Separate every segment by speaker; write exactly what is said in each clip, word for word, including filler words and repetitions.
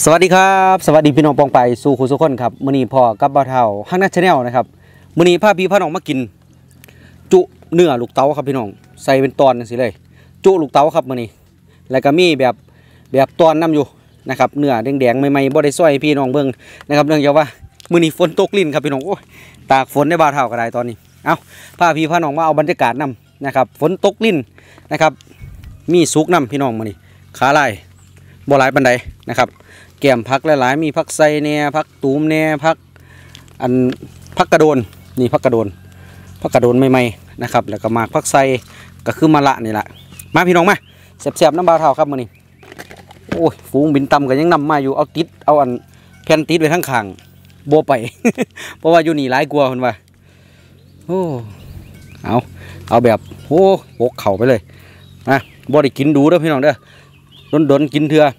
Speaker 1: สวัสดีครับสวัสดีพี่น้องปองไปสู่คุณสุขคนครับมื้อนี้พ่อกับบ่าวเฒ่าฮักนัทชาแนลนะครับมื้อนี้พาพี่พาน้องมากินจุเนื้อลูกเต๋าครับพี่น้องใส่เป็นตอนจังซี่เลยจุลูกเต๋าครับมื้อนี้แล้วก็มีแบบแบบตอนนำอยู่นะครับเนื้อแดงๆใหม่ๆบ่ได้ซอยพี่น้องเบิ่งนะครับเนื่องจากว่ามื้อนี้ฝนตกลิ้นครับพี่น้องโอ้ยตากฝนได้บ่าวเฒ่าก็ได้ตอนนี้เอ้าพาพี่พาน้องมาเอาบรรยากาศนำนะครับฝนตกลิ้นนะครับมีสุกนำพี่น้องมื้อนี้ขาลายบ่หลายปานใดนะครับแก้มพักหลายๆมีพักไซเน่พักตูมเน่พักอันพักกระโดนนี่พักกระโดนพักกระโดนใหม่ๆนะครับแล้วก็มากพักไซก็คือมะละนี่แหละมาพี่น้องมาแซ่บๆน้ำบาวเท่าครับมื้อนี้โอ้ยฝูงบินต่ำก็ยังนำมาอยู่เอาติดเอาอันแผ่นติดไว้ทั้งข้างโบไป เพราะว่าอยู่นี่หลายกลัวคนว่าโอ้เอาเอาแบบโอ้โหเข่าไปเลยนะบ่ได้กินดูเด้อพี่น้องเด้อดนๆกินเถื่อ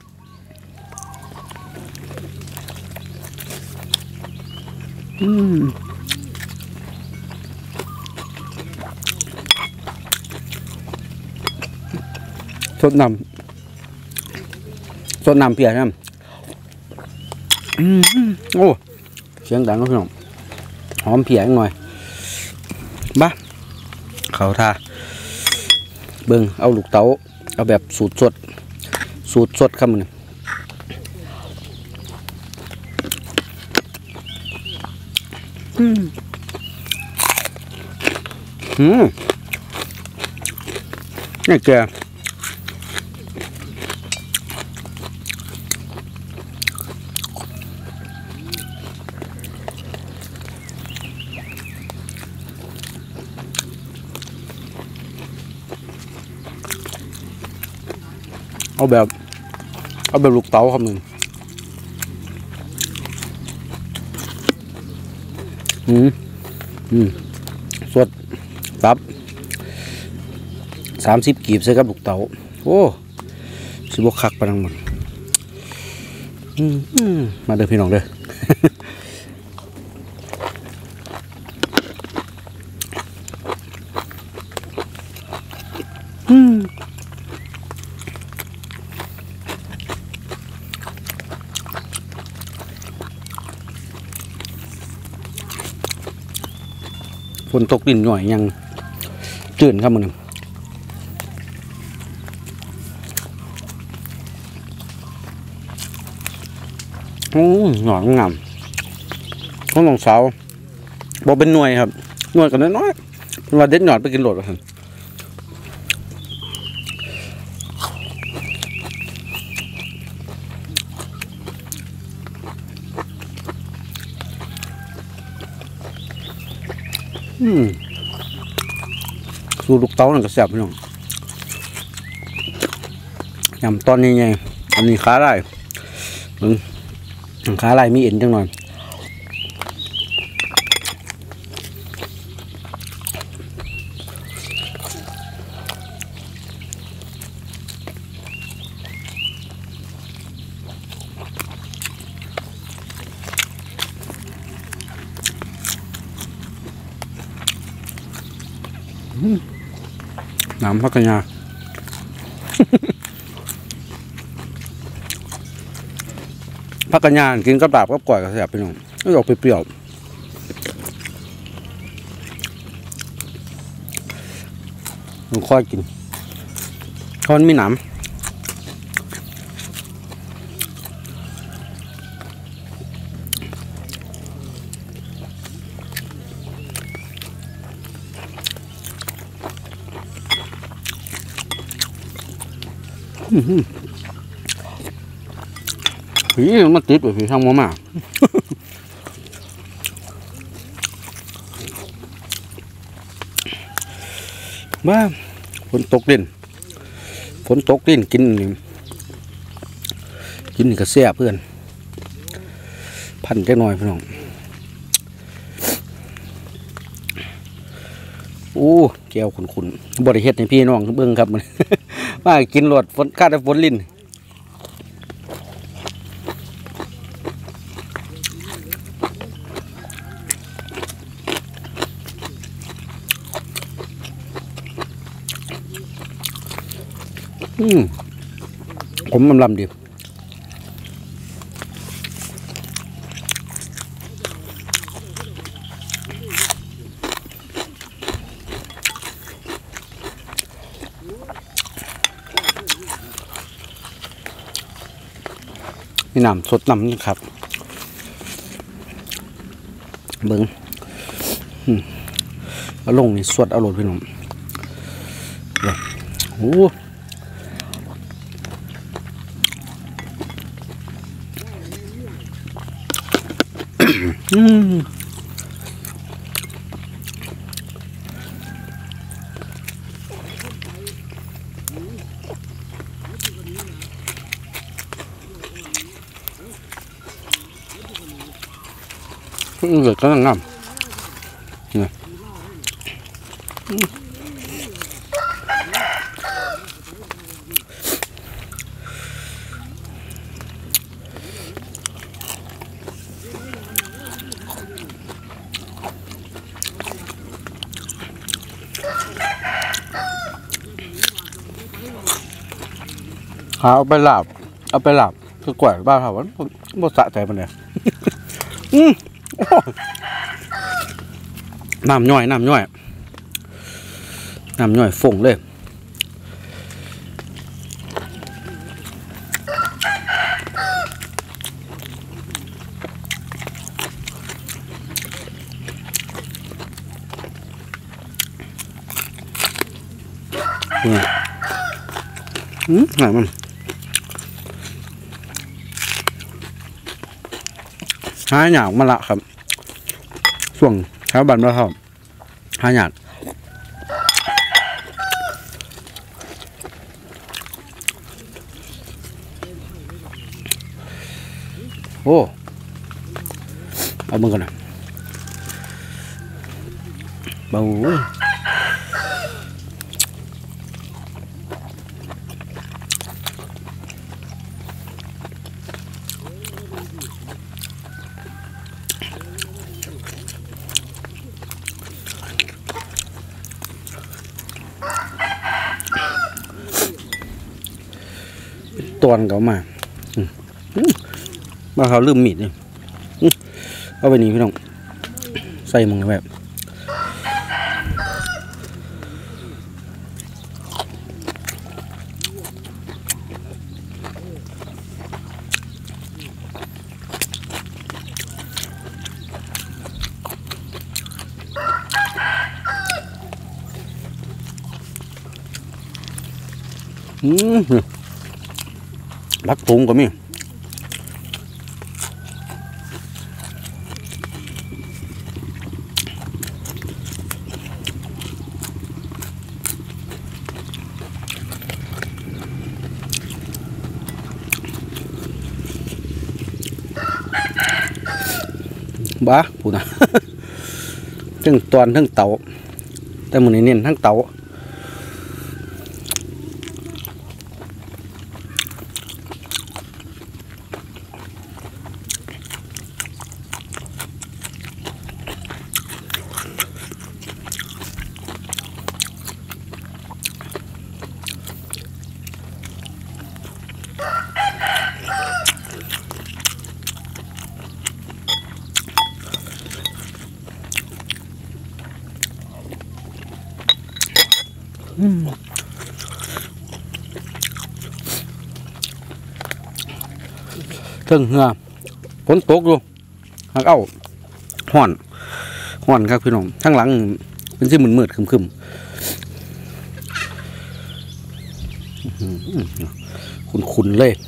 Speaker 1: สดน้ำสดน้ำเปียกน้ำโอ้เสียงดังก็พี่น้องหอมเปียกหน่อยบ้าเขาท่าเบิ้งเอาลูกเต๋าเอาแบบสูตรสดสูตรสดครับมันอืมอืมนี่แกเอาแบบเอาแบบลูกเต๋าครับหนึ่งอืมอืมสดตับสามสิบกีบใส่กับลูกเต๋าโอ้สิบวกคักไปทั้งหมดอืมมาเด้อพี่น้องเด้อ อืมฝนตกดินหน่อยยังจืดครับมึงโอ้หน่อยงามข้าวหลงสาวบอกเป็นหน่วยครับหน่วยกันน้อยๆว่าเด็ดหน่อยไปกินโหลดกันอืมสูลูกเต๋าหนึ่งกระแสบพี่น้องยำตอนนี้ไงอันนี้ขาลายมึงขาลายมีเอ็นจังหน่อยน้ำพักกันยาพักกันยากินกระดาบก็ก่อยกระแสบไปหน่อยไม่ออกเปรี้ยวมันค่อยกินเพราะมันมีหนามผีมันติดไปผีทางมามาบ้าฝนตกดินฝนตกดินกินกินนี่ก็เสียเพื่อนพันแค่น้อยพี่น้องโอ้แก้วขุนๆบริเฮ็ดในพี่น้องเบิ้งครับมันมากินหลดฝนข้าแต่ฝนลิ้นอืมผมมันลำดีนี่น้ำสดน้ำนี่ครับเบิ้งเอาลงนี่สวดเอาโหลดพี่น้องโอ้อืมเหลือก็งามเนี่ยหาเอาไปหลับเอาไปหลับคือกล้วยบ้าเขาว่าบ่สะใจมันเลยอืมน้ำย่อยน้ำย่อยน้ำย่อยฝงเลยอืมไหนมันหาหยาบมาละครับช่วงเช้าบันมาครับหาหยาดโอ้เอามือกันนะเบาตอนเขามามาเขาลืมมีดเนี่ยเอาไปนี่พี่น้องใส่มึงแบบอืมรักพุงก็มีบ้าพูดนะทั้งตอนทั้งเต่าแต่มันเน้นทั้งเต่าถึงเหงาฝนตกอยู่หักเอาห่อนห่อนครับพี่น้องทั้งหลังเป็นสีมืดๆคึมๆขุ่นๆเลย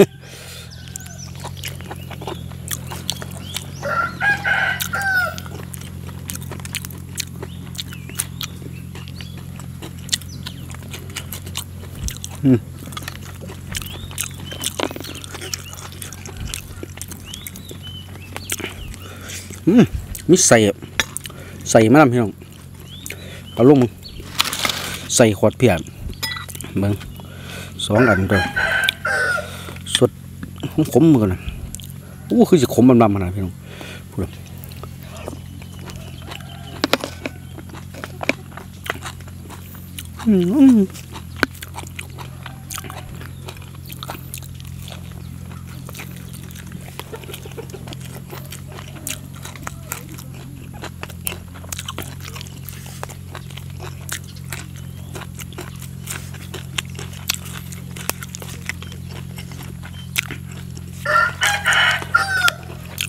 Speaker 1: อืมอืมมิใส่ใส่มาแล้วพี่น้องเอาลงมึงใส่ขวดเพียบเบิ้งสองอันตัวสดขมมือนะโอ้คือจะขมบำๆขนาดพี่น้องพูดอืม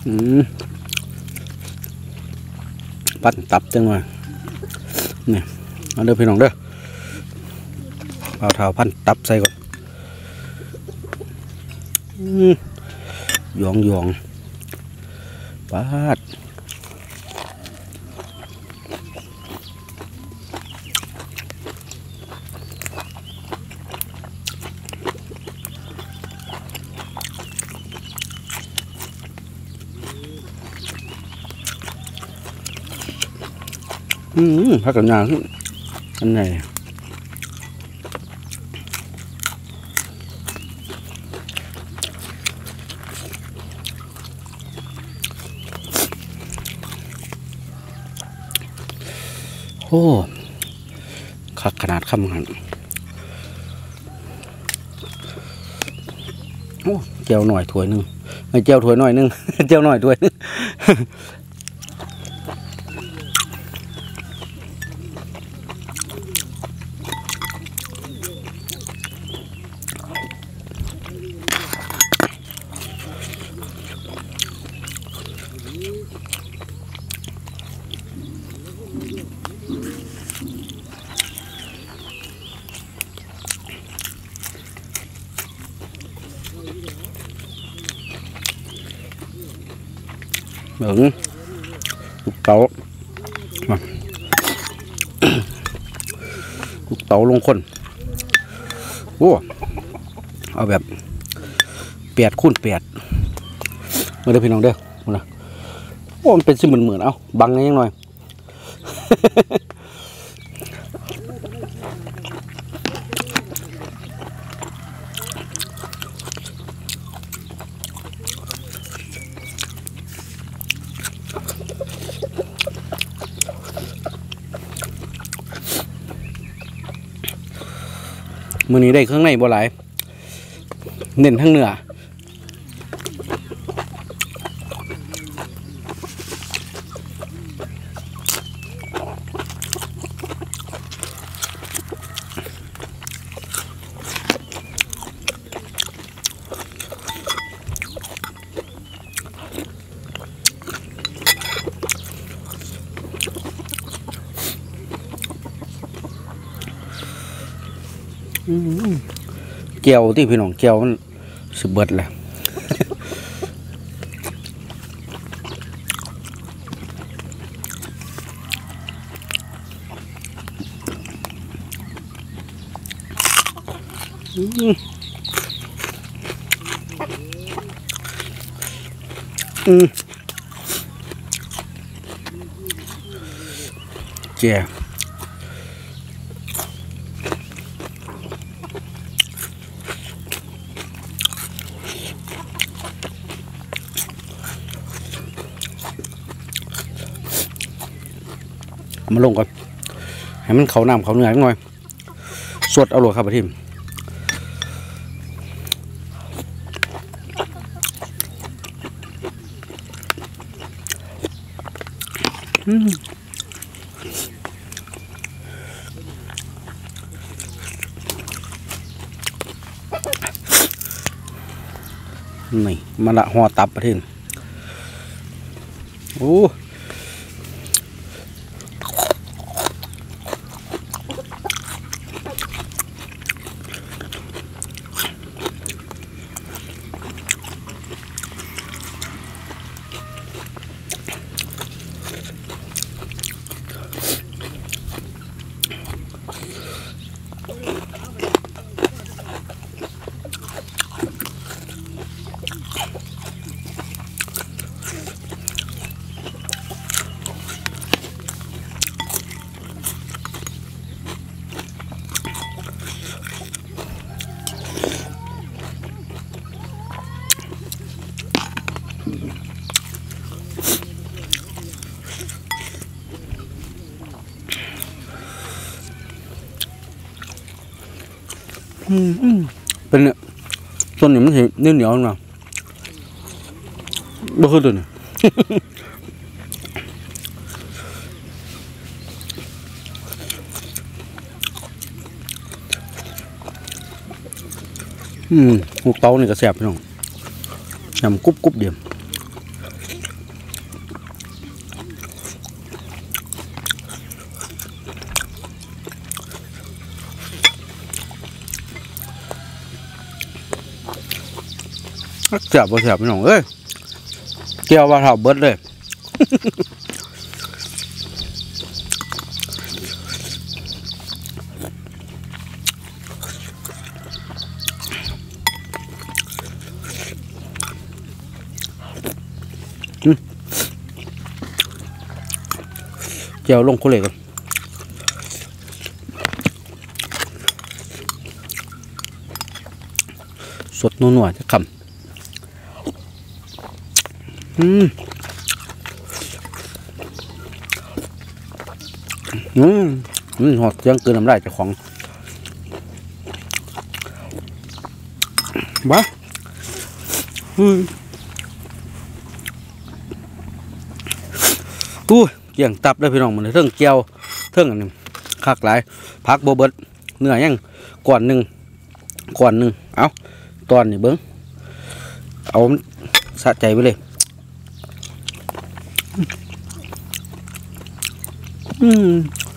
Speaker 1: อืมปั้นตับจังเลยเนี่ยมาเด้อพี่น้องเด้อเอาเท้าพันตับใส่ก่อนหยองหยองปาดอืมพักกันยาขึ้นอันไหนโอ้คักขนาดคำหันโอ้เจียวหน่อยถ้วยหนึ่งไม่เจียวถ้วยหน่อยหนึ่งเจียวหน่อยถ้วยนึงเหมือนลูกเต๋าลูกเต๋าลงคนโอ้เอาแบบแปดคูณแปดมาเด้อพี่น้องเด้อนะโอ้มันเป็นสิเหมือนเหมือนเอาบังยังหน่อยมื้อนี้ได้เครื่องในบ่หลายเน้นทั้งเนื้อเกี๊ยวที่พี่น้องเกี๊ยวมันสุดเบิดแหละอืมเจ้ามาลงก่อนให้มันเขาน้ำเขาเนื้อหน่อยสดเอาโหลครับทีมนี่มาละห่อตับประเทศโอ้เป็นเนี่ยต้นนี้มันเห็นเนื้อเหนียวนะบ่คือตัวนี้อืมลูกเต๋านี่ก็แซ่บพี่น้องยำกุ๊บกุ๊บเดียวเสียบบ่เสียบพี่น้องเอ้ยเกี่ยวว่าเท่าเบิดเลยเกี่ยวลงโคเล่กันสดนัวๆจะคำอืมอืมอืมหอดยังเกินน้ำลายเจ้าของบ้าอืมตู้เกี่ยงตับได้พี่น้องมันเรื่องเจียวเรื่องอันนี้คักหลายพักโบเบิดเนื้อยังก่อนหนึ่งก่อนหนึ่งเอาตอนนี้เบิ้งเอาสะใจไปเลยอืม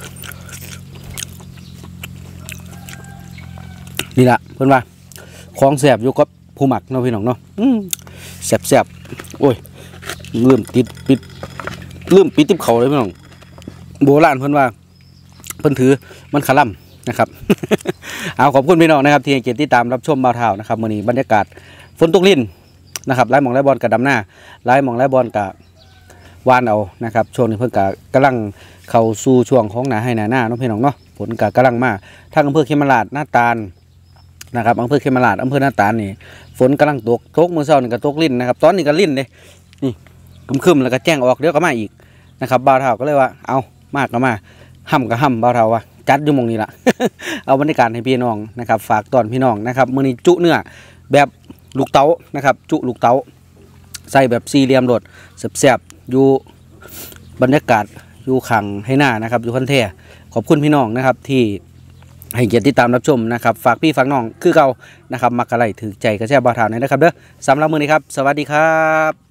Speaker 1: นี่ละเพื่อนว่าของแสบอยู่กับผู้หมักเนาะพี่น้องเนาะแสบแสบโอ้ยลืมติดปิดลืมปิดติบเขาเลยพี่น้องโบราณเพื่อนว่าเพื่อนถือมันขลั่มนะครับ เอาขอบคุณพี่น้องนะครับที่ให้เกียรติตามรับชมบ่าวเฒ่านะครับมื้อนี้บรรยากาศฝนตกลิ้นนะครับไล่หมองไล่บอลกับดำหน้าไล่หมองไล่บอลกับวานเอานะครับช่วงนี้เพิ่นกะกำลังเข้าสู่ช่วงของหนาให้หนาหน้าน้องพี่น้องเนาะฝนกะกำลังมาทางอำเภอเขมราชหน้าตาลนะครับอำเภอเขมราชอำเภอหน้าตาลนี่ฝนกำลังตกตกมื้อเช้านี่ก็ตกลิ้นนะครับตอนนี้ก็ลิ้นเลยนี่คึมๆแล้วก็แจ้งออกเดี๋ยวก็มาอีกนะครับบ่าวเฒ่าก็เลยว่าเอามากก็มาห่ำก็ห่ำบ่าวเฒ่าว่าจัดอยู่มองนี้ละ เอาบรรยากาศให้พี่น้องนะครับฝากตอนพี่น้องนะครับมื้อนี้จุเนื้อแบบลูกเต๋านะครับจุลูกเต๋าใส่แบบสี่เหลี่ยมโดดแซ่บๆอยู่บรรยากาศอยู่ขังให้หน้านะครับอยู่คันแท้ขอบคุณพี่น้องนะครับที่ให้เกียรติติดตามรับชมนะครับฝากพี่ฝากน้องคือเก่านะครับมักกะไลถือใจกระแช่บ่าวเฒ่านะครับเด้อสำหรับมื้อนี้ครับสวัสดีครับ